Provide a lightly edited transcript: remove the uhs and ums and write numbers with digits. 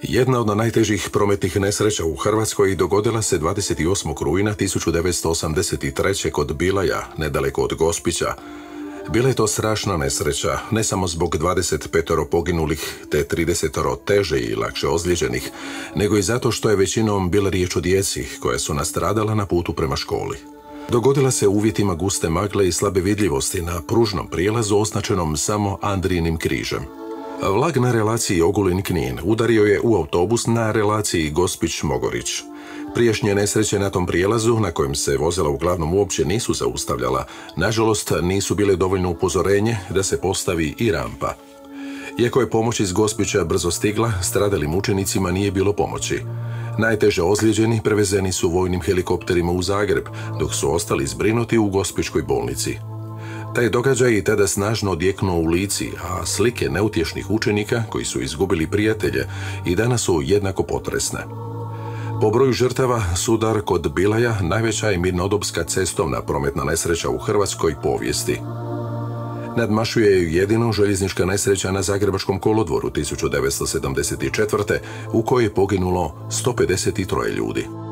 Jedna od najtežih prometnih nesreća u Hrvatskoj dogodila se 28. rujna 1983. kod Bilaja, nedaleko od Gospića. Bila je to strašna nesreća, ne samo zbog 25 poginulih te 30 teže i lakše ozlijeđenih, nego i zato što je većinom bila riječ o djeci koja su nastradala na putu prema školi. Dogodila se u uvjetima guste magle i slabe vidljivosti na pružnom prijelazu označenom samo Andrijinim križem. Vlak na relaciji Ogulin-Knin udario je u autobus na relaciji Gospić-Mogorić. Prijašnje nesreće na tom prijelazu, na kojem se vozila uglavnom uopće nisu zaustavljala, nažalost nisu bile dovoljno upozorenje da se postavi i rampa. Iako je pomoć iz Gospića brzo stigla, stradalim učenicima nije bilo pomoći. Najteže ozlijeđeni prevezeni su vojnim helikopterima u Zagreb, dok su ostali zbrinuti u Gospićkoj bolnici. Taj događaj je tada snažno odjeknuo u Lici, a slike neutješnih učenika koji su izgubili prijatelje i danas su jednako potresne. Po broju žrtava sudar kod Bilaja najveća je mirnodopska cestovna prometna nesreća u hrvatskoj povijesti. Nadmašuje ju jedino željeznička nesreća na Zagrebačkom kolodvoru 1974. u kojoj je poginulo 153 ljudi.